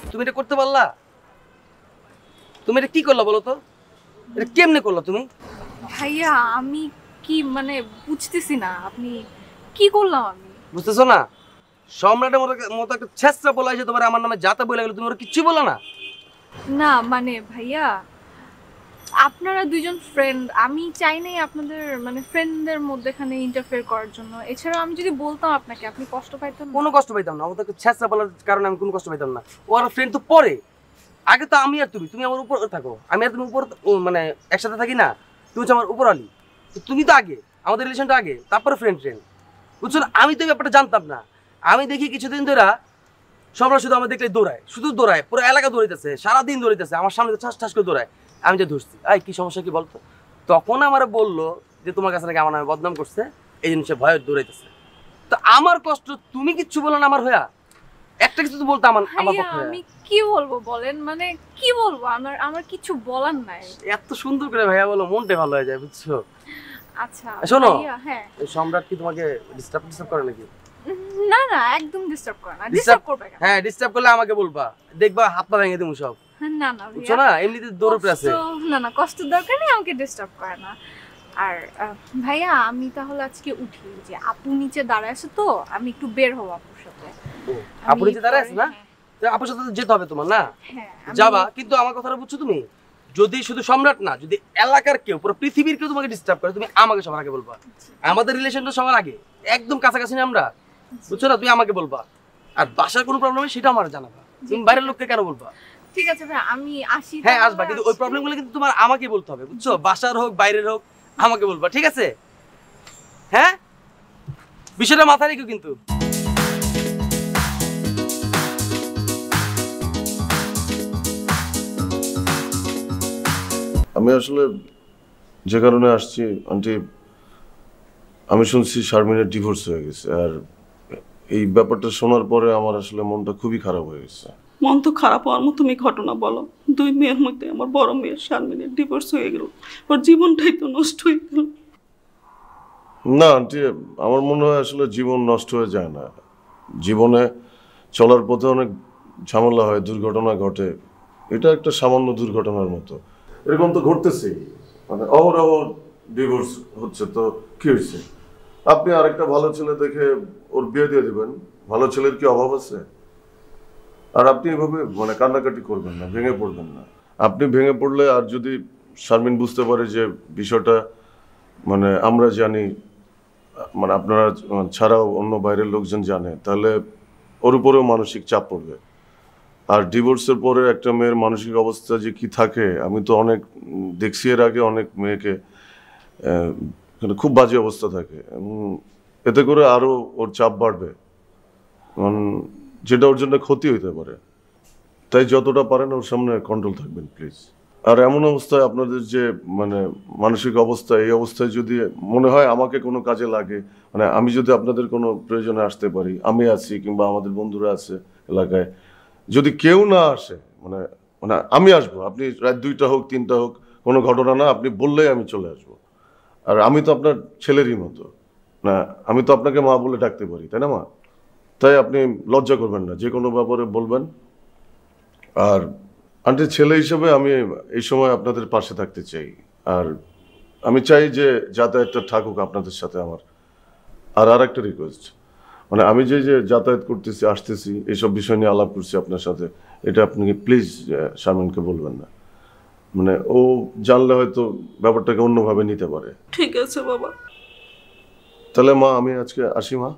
তুমি এটা করতে পারলা? তুমি এটা কি করলা বলো তো? এটা কেমনে করলা তুমি? ভাইয়া আমি কি মানে বুঝতেছি না আপনি কি করলাম আমি। বুঝতেছো না? সম্রাটের মতো একটা ছেঁচড়া বলা হয়েছে তোমার আমার নামে যাতা বলে গেল, তুমি ওরা কিচ্ছু বলো না? না মানে ভাইয়া আপনারা দুইজন ফ্রেন্ড, আমি চাই নাই আপনাদের মানে ফ্রেন্ডদের মধ্যেখানে ইন্টারফেয়ার করার জন্য। এছাড়া আমি যদি বলতাম আপনাকে আপনি কষ্ট পাইতেন না? কোনো কষ্ট পাইতাম না, ওদেরকে ছেঁচড়া বলার কারণে আমি কোনো কষ্ট পাইতাম না। ওরা ফ্রেন্ড তো পরে, আগে তো আমি আর তুমি আমার উপর থাকো, আমি আর তুমি উপর মানে একসাথে থাকি না। তুমি হচ্ছে আমার উপর আলি, তুমি তো আগে, আমাদের রিলেশনটা আগে, তারপরে ফ্রেন্ড। বুঝছো না? আমি তো এই ব্যাপারটা জানতাম না। আমি দেখি কিছুদিন ধরে সম্রাট শুধু আমার দেখলে দৌড়ায়, শুধু দৌড়ায়, পুরো এলাকা দৌড়াইতেছে, সারাদিন দৌড়াইতেছে, আমার সামনে ঠাস ঠাস করে দৌড়ায়। আমি যে ধরছি, এই কি সমস্যা কি বলতো? তখন আমার বললো যে তোমার কাছে নাকি আমার নামে বদনাম করছে, এই জিনিসে ভয় দৌড়াইতেছে। তো আমার কষ্ট তুমি কিচ্ছু বলো না আমার হইয়া? একটা কিছু তো বলতো আমার পক্ষে। আমি কি বলবো বলেন, মানে কি বলবো, আমার আমার কিছু বলার নাই। এত সুন্দর করে ভাইয়া বলো, মনটা ভালো হয়ে যায়, বুঝছো? আচ্ছা শোনো, হ্যাঁ, সম্রাট কি তোমাকে ডিস্টার্ব করে নাকি? না না একদম ডিস্টার্ব করে না। ডিস্টার্ব করবে কেন? হ্যাঁ, ডিস্টার্ব করলে আমাকে বলবা, দেখবা হাত পা ভেঙে দেবো সব। না না বুঝছো না, এমনিতে দৌড়ে আছে। না না কষ্ট দরকার নেই, আমাকে ডিস্টার্ব করে না। আর ভাইয়া আমি তাহলে আজকে উঠি, যে আপু নিচে দাঁড়ায় আছে তো আমি একটু বের হব আপুর সাথে। আপু নিচে দাঁড়ায় আছে না? তো আপুর সাথে যেতে হবে তোমার না? হ্যাঁ যাবা, কিন্তু আমার কথাটা বুঝছো তুমি? যদি শুধু সম্রাট না, যদি এলাকার কেউ, পুরো পৃথিবীর কেউ তোমাকে ডিস্টার্ব করে, তুমি আমাকে সবার আগে বলবা। আমাদের রিলেশনটা সবার আগে, একদম কাছাকাছি না আমরা, বুঝছো না? তুমি আমাকে বলবা। আর বাসার কোনো প্রবলেম হয় সেটা আমার জানাবা, তুমি বাইরের লোককে কেন বলবা? ঠিক আছে ভাই আমি আসি। হ্যাঁ আসবা, কিন্তু ওই প্রবলেমগুলো কিন্তু তোমার আমাকে বলতে হবে, বুঝছো? বাসার হোক বাইরের হোক আমাকে বলবা, ঠিক আছে? হ্যাঁ, বিষয়টা মাথায় রেখো কিন্তু। আমি আসলে যে কারণে আসছি আন্টি, আমি শুনছি শারমিনের ডিভোর্স হয়ে গেছে, আর এই ব্যাপারটা শোনার পরে আমার আসলে মনটা খুবই খারাপ হয়ে গেছে। মন তো খারাপ হওয়ার মতো তুমি ঘটনা বলো। দুই মেয়ের মধ্যে আমার বড় মেয়ের শারমিনের ডিভোর্স হয়ে গেল, ওর জীবনটাই তো নষ্ট হয়ে গেল। না আন্টি, আমার মনে হয় আসলে জীবন নষ্ট হয়ে যায় না। জীবনে চলার পথে অনেক ঝামেলা হয়, দুর্ঘটনা ঘটে। এটা একটা সামান্য দুর্ঘটনার মতো, এরকম তো ঘটতেছেই, মানে অহরহ ডিভোর্স হচ্ছে, তো কি হয়েছে? আপনি আরেকটা ভালো ছেলে দেখে ওর বিয়ে দিয়ে দিবেন, ভালো ছেলের কি অভাব আছে? আর আপনি এভাবে মানে কান্নাকাটি করবেন না, ভেঙে পড়বেন না। আপনি ভেঙে পড়লে, আর যদি শারমিন বুঝতে পারে যে বিষয়টা মানে আমরা জানি, মানে আপনারা ছাড়াও অন্য বাইরের লোকজন জানে, তাহলে ওর উপরেও মানসিক চাপ পড়বে। আর ডিভোর্সের পরে একটা মেয়ের মানসিক অবস্থা যে কি থাকে, আমি তো অনেক দেখছি এর আগে, অনেক মেয়েকে খুব বাজে অবস্থা থাকে, এতে করে আরো ওর চাপ বাড়বে, যেটা ওর জন্য ক্ষতি হইতে পারে। তাই যতটা পারেন ওর সামনে কন্ট্রোল থাকবেন প্লিজ। আর এমন অবস্থায় আপনাদের যে মানে মানসিক অবস্থা, এই অবস্থায় যদি মনে হয় আমাকে কোনো কাজে লাগে, মানে আমি যদি আপনাদের কোনো প্রয়োজনে আসতে পারি, আমি আছি, কিংবা আমাদের বন্ধুরা আছে এলাকায়, যদি কেউ না আসে, মানে মানে আমি আসবো, আপনি রাত 2টা হোক 3টা হোক, কোনো ঘটনা না, আপনি বললেই আমি চলে আসবো। আর আমি তো আপনার ছেলেরই মতো না, আমি তো আপনাকে মা বলে ডাকতে পারি, তাই না মা? তাই আপনি লজ্জা করবেন না, যে কোনো ব্যাপারে বলবেন। আর আন্টির ছেলে হিসেবে আমি এই সময় আপনাদের পাশে থাকতে চাই, আর আমি চাই যে যাতায়াতটা থাকুক আপনাদের সাথে আমার। আর একটা রিকোয়েস্ট, মানে আমি যে যে যাতায়াত করতেছি আসতেছি এইসব বিষয় নিয়ে আলাপ করছি আপনার সাথে, এটা আপনি প্লিজ শারমিনকে বলবেন না, মানে ও জানলে হয়তো ব্যাপারটাকে অন্যভাবে নিতে পারে। ঠিক আছে বাবা। তাহলে মা আমি আজকে আসি মা।